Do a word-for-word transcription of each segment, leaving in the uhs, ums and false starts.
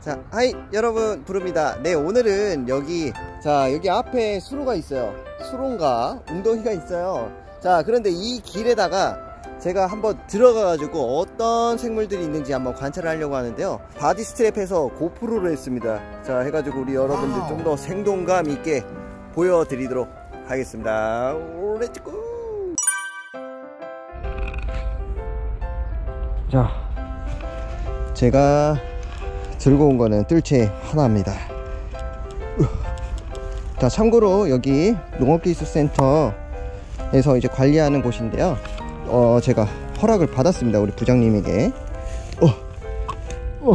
자, 하이 여러분 부릅니다. 네, 오늘은 여기 자 여기 앞에 수로가 있어요. 수로인가 웅덩이가 있어요. 자, 그런데 이 길에다가 제가 한번 들어가 가지고 어떤 생물들이 있는지 한번 관찰을 하려고 하는데요. 바디 스트랩해서 고프로를 했습니다. 자, 해가지고 우리 여러분들 좀 더 생동감 있게 보여드리도록 하겠습니다. 렛츠고. 자, 제가 들고 온 거는 뜰채 하나입니다. 자, 참고로 여기 농업기술센터에서 이제 관리하는 곳인데요. 어, 제가 허락을 받았습니다. 우리 부장님에게. 어, 어.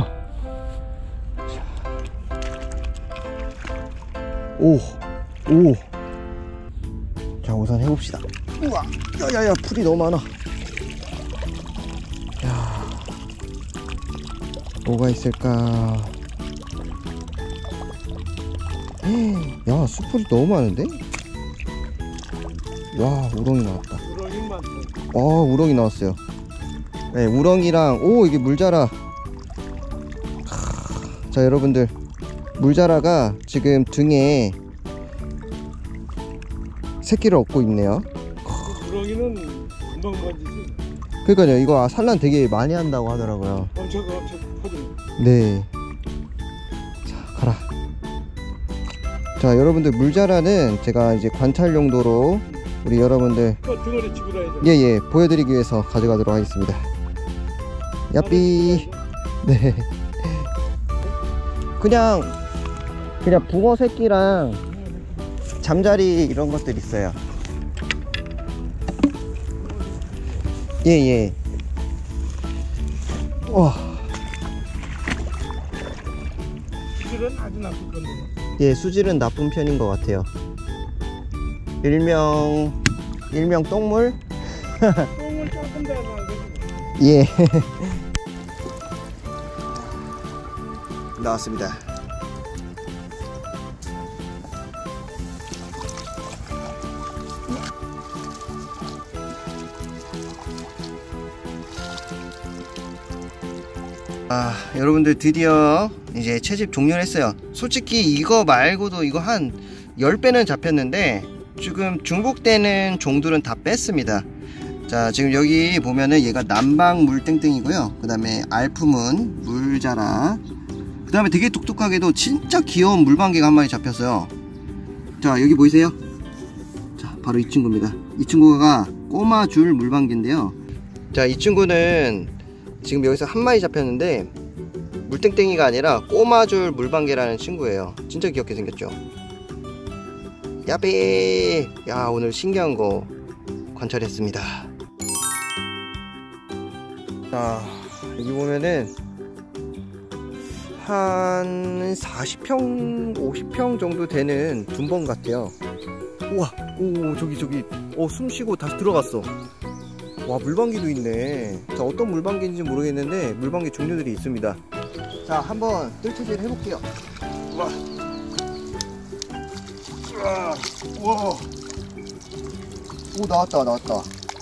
오, 오. 자, 우선 해봅시다. 우와, 야야야, 풀이 너무 많아. 야, 뭐가 있을까? 야, 수풀이 너무 많은데? 야, 우렁이 나왔다. 우렁이 많다. 아, 우렁이 나왔어요. 네, 우렁이랑, 오, 이게 물자라. 자, 여러분들, 물자라가 지금 등에 새끼를 얻고 있네요. 우렁이는 금방 만지지. 그러니까요, 이거 산란 되게 많이 한다고 하더라고요. 엄청 엄청 커집니다. 네. 자, 가라. 자, 여러분들, 물자라는 제가 이제 관찰 용도로 우리 여러분들 그 등어리 치고 다니죠. 예예 보여드리기 위해서 가져가도록 하겠습니다. 야삐. 네. 그냥 그냥 붕어 새끼랑 잠자리 이런 것들 있어요. 예예. 와. 수질은 아주 나쁜 건데. 예, 수질은 나쁜 편인 것 같아요. 일명 일명 똥물. 똥을 조금 더 하면 되지. 예. 나왔습니다. 아, 여러분들 드디어 이제 채집 종료를 했어요. 솔직히 이거 말고도 이거 한 십 배는 잡혔는데 지금 중복되는 종들은 다 뺐습니다. 자, 지금 여기 보면은 얘가 남방 물땡땡이고요. 그 다음에 알프문, 물자라, 그 다음에 되게 똑똑하게도 진짜 귀여운 물방개가 한 마리 잡혔어요. 자, 여기 보이세요? 자, 바로 이 친구입니다. 이 친구가 꼬마줄 물방개인데요. 자, 이 친구는 지금 여기서 한 마리 잡혔는데 물땡땡이가 아니라 꼬마줄 물방개라는 친구예요. 진짜 귀엽게 생겼죠. 야삐. 야, 오늘 신기한 거 관찰했습니다. 자, 여기 보면은 한 사십 평 오십 평 정도 되는 둔벙 같아요. 우와, 오, 저기 저기 어, 숨쉬고 다시 들어갔어. 와, 물방개도 있네. 자, 어떤 물방개인지 모르겠는데 물방개 종류들이 있습니다. 자, 한번 뜰채질 해볼게요. 우와, 우와, 우와. 오, 나왔다 나왔다.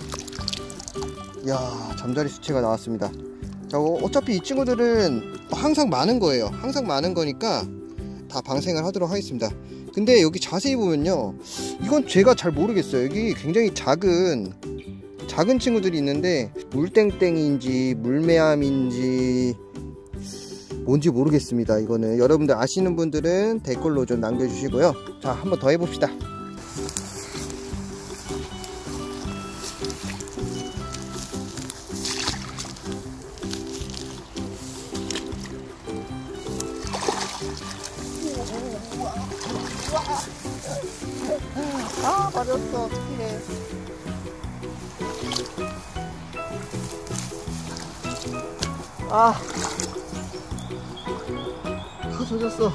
이야, 잠자리 수채가 나왔습니다. 자, 어차피 이 친구들은 항상 많은 거예요. 항상 많은 거니까 다 방생을 하도록 하겠습니다. 근데 여기 자세히 보면요, 이건 제가 잘 모르겠어요. 여기 굉장히 작은 작은 친구들이 있는데 물땡땡인지 물매암인지 뭔지 모르겠습니다. 이거는 여러분들 아시는 분들은 댓글로 좀 남겨주시고요. 자, 한번 더 해봅시다. 아, 맞았어. 어떡해. 아, 다 젖었어.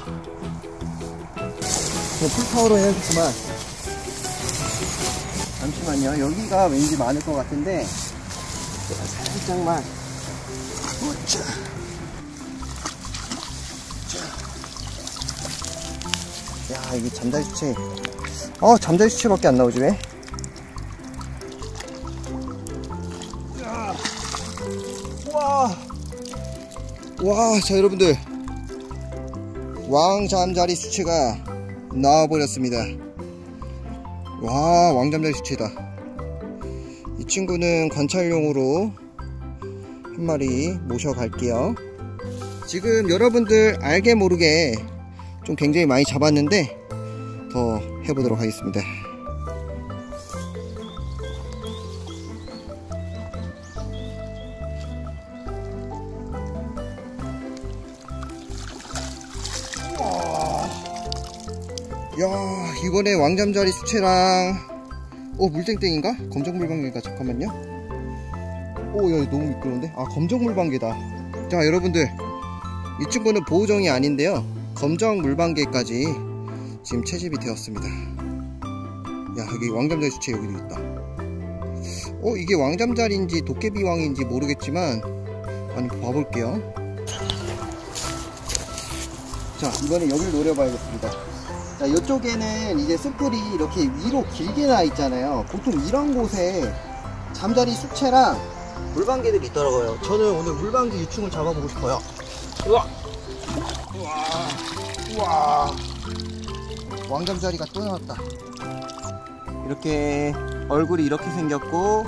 풀파워로 해야겠구만. 잠시만요. 여기가 왠지 많을 것 같은데 제가 살짝만. 오차. 야, 이게 잠자리 수채. 어, 잠자리 수채밖에 안 나오지 왜? 와, 와, 자, 여러분들, 왕잠자리 수채가 나와버렸습니다. 와, 왕잠자리 수채다. 이 친구는 관찰용으로 한 마리 모셔갈게요. 지금 여러분들 알게 모르게 좀 굉장히 많이 잡았는데 더 해보도록 하겠습니다. 야, 이번에 왕잠자리 수채랑 어 물땡땡인가? 검정물방개인가? 잠깐만요. 오, 야, 너무 미끄러운데? 아, 검정물방개다. 자, 여러분들, 이 친구는 보호종이 아닌데요, 검정물방개까지 지금 채집이 되었습니다. 야, 여기 왕잠자리 수채 여기도 있다. 어, 이게 왕잠자리인지 도깨비왕인지 모르겠지만 한번 봐볼게요. 자, 이번에 여기를 노려봐야겠습니다. 자, 이쪽에는 이제 숯불이 이렇게 위로 길게 나 있잖아요. 보통 이런 곳에 잠자리 수채랑 물방개들이 있더라고요. 저는 오늘 물방개 유충을 잡아보고 싶어요. 우와! 우와! 우와! 왕잠자리가 또 나왔다. 이렇게 얼굴이 이렇게 생겼고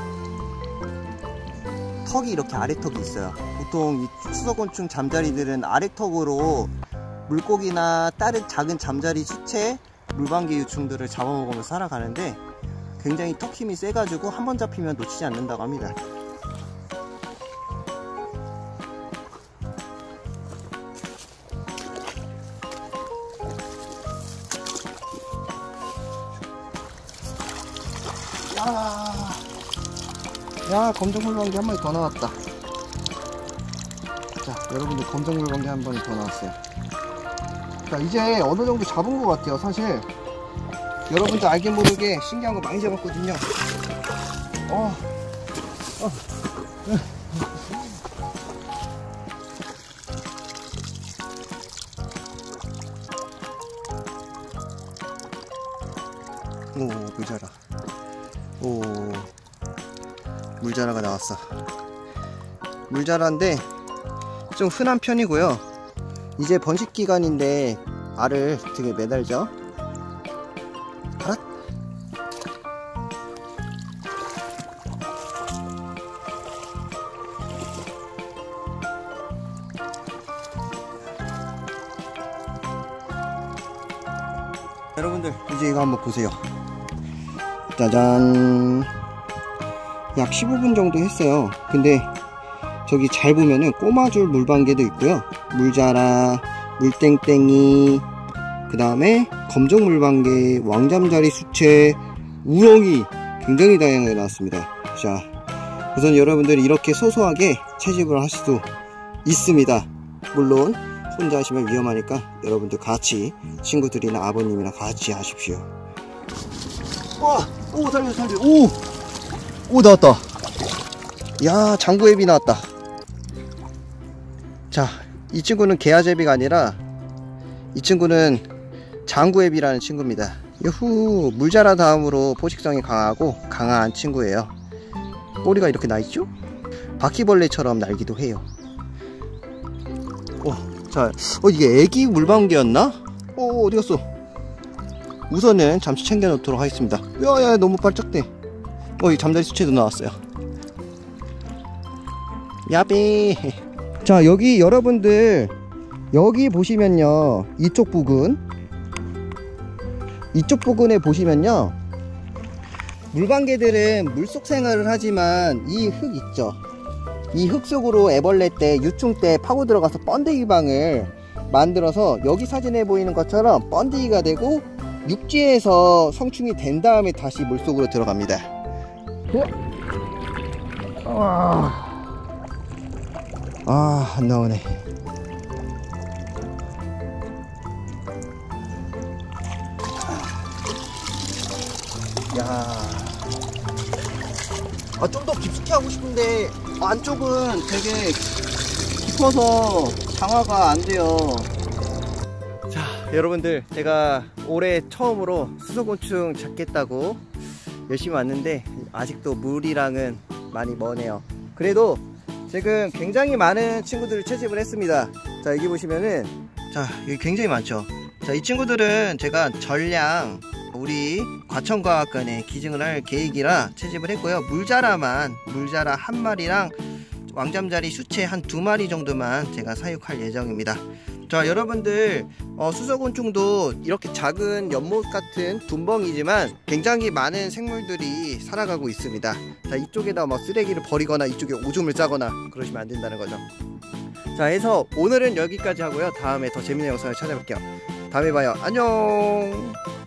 턱이 이렇게 아래턱이 있어요. 보통 이 수석곤충 잠자리들은 아래턱으로 물고기나 다른 작은 잠자리 수채, 물방개 유충들을 잡아먹으면서 살아가는데 굉장히 턱 힘이 세가지고 한번 잡히면 놓치지 않는다고 합니다. 야, 야, 검정물방개 한 마리 더 나왔다. 자, 여러분들, 검정물방개 한 마리 더 나왔어요. 자, 이제 어느 정도 잡은 것 같아요. 사실 여러분들 알게 모르게 신기한 거 많이 잡았거든요. 어, 어. 오, 물자라. 오, 물자라가 나왔어. 물자라인데 좀 흔한 편이고요. 이제 번식 기간인데 알을 되게 매달죠. 가라. 여러분들, 이제 이거 한번 보세요. 짜잔. 약 십오 분 정도 했어요. 근데 저기 잘 보면은 꼬마줄 물방개도 있고요, 물자라, 물땡땡이, 그 다음에 검정물방개, 왕잠자리 수채, 우렁이 굉장히 다양하게 나왔습니다. 자, 우선 여러분들이 이렇게 소소하게 채집을 하실 수 있습니다. 물론 혼자 하시면 위험하니까 여러분들 같이, 친구들이나 아버님이랑 같이 하십시오. 와! 오, 살려 살려. 오! 오, 나왔다. 야, 장구애비 나왔다. 자, 이 친구는 개아제비가 아니라 이 친구는 장구애비라는 친구입니다. 유후, 물자라 다음으로 포식성이 강하고 강한 친구예요. 꼬리가 이렇게 나있죠? 바퀴벌레처럼 날기도 해요. 어, 자, 어, 이게 애기 물방개였나? 어, 어디 갔어? 우선은 잠시 챙겨 놓도록 하겠습니다. 야야, 너무 발작대. 어, 이 잠자리 수채도 나왔어요. 야비. 자, 여기 여러분들, 여기 보시면요, 이쪽 부근, 이쪽 부근에 보시면요, 물방개들은 물속 생활을 하지만 이 흙 있죠, 이 흙 속으로 애벌레 때, 유충 때 파고 들어가서 번데기 방을 만들어서 여기 사진에 보이는 것처럼 번데기가 되고 육지에서 성충이 된 다음에 다시 물속으로 들어갑니다. 아, 아, 안 나오네. 야, 아, 좀 더 깊숙이 하고 싶은데 안쪽은 되게 깊어서 장화가 안 돼요. 자, 여러분들, 제가 올해 처음으로 수소곤충 잡겠다고 열심히 왔는데 아직도 물이랑은 많이 머네요. 그래도 지금 굉장히 많은 친구들을 채집을 했습니다. 자, 여기 보시면은 자, 여기 굉장히 많죠. 자, 이 친구들은 제가 전량 우리 과천과학관에 기증을 할 계획이라 채집을 했고요. 물자라만 물자라 한 마리랑 왕잠자리 수채 한 두 마리 정도만 제가 사육할 예정입니다. 자, 여러분들 어, 수소곤충도 이렇게 작은 연못 같은 둔벙이지만 굉장히 많은 생물들이 살아가고 있습니다. 자, 이쪽에다 뭐 쓰레기를 버리거나 이쪽에 오줌을 싸거나 그러시면 안 된다는 거죠. 자, 해서 오늘은 여기까지 하고요. 다음에 더 재밌는 영상을 찾아볼게요. 다음에 봐요. 안녕.